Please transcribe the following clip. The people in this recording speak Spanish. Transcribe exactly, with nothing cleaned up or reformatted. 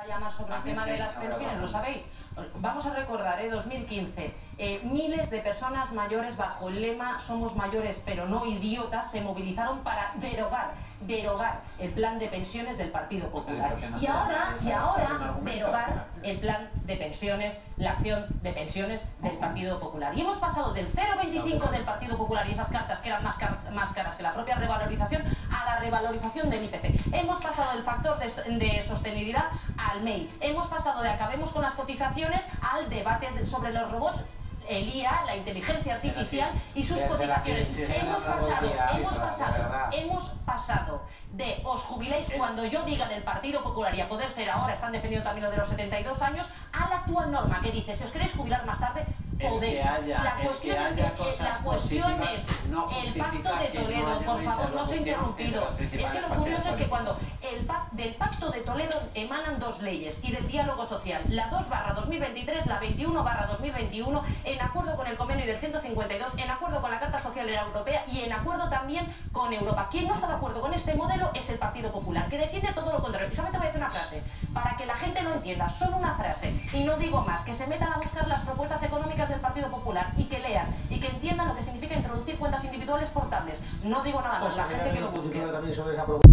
llamar sobre el tema de las pensiones, ¿lo sabéis? Vamos a recordar, ¿eh? dos mil quince, eh, miles de personas mayores bajo el lema "Somos mayores pero no idiotas" se movilizaron para derogar, derogar el plan de pensiones del Partido Popular. No y ahora, y ahora derogar el plan de pensiones, la acción de pensiones del Partido Popular. Y hemos pasado del cero coma veinticinco del Partido Popular y esas cartas que eran más, car más caras que la propia revalorización a la revalorización del I P C. Hemos pasado del factor de, de sostenibilidad al M E I. Hemos pasado de acabemos con las cotizaciones al debate sobre los robots, el I A, la inteligencia artificial y sus cotizaciones. Hemos pasado, hemos pasado, hemos pasado de os jubiléis cuando yo diga del Partido Popular y a poder ser ahora, están defendiendo también lo de los setenta y dos años, a la actual norma que dice, si os queréis jubilar más tarde, podéis. La cuestión es que la cuestión es el Pacto de Toledo, por favor, no os he interrumpido. Es que lo curioso es que cuando el pac, del Pacto de Toledo emanan dos leyes y del diálogo social, la dos barra dos mil veintitrés, la veintiuno barra dos mil veintiuno, en acuerdo con el convenio del ciento cincuenta y dos, en acuerdo con la Carta Social Europea y en acuerdo también con Europa. Quien no está de acuerdo con este modelo es el Partido Popular, que defiende todo lo contrario. Y solamente voy a decir una frase, para que la gente lo entienda, solo una frase, y no digo más, que se metan a buscar las propuestas económicas del Partido Popular y que lean y que entiendan lo que significa introducir cuentas individuales portables. No digo nada más, la gente que lo busque.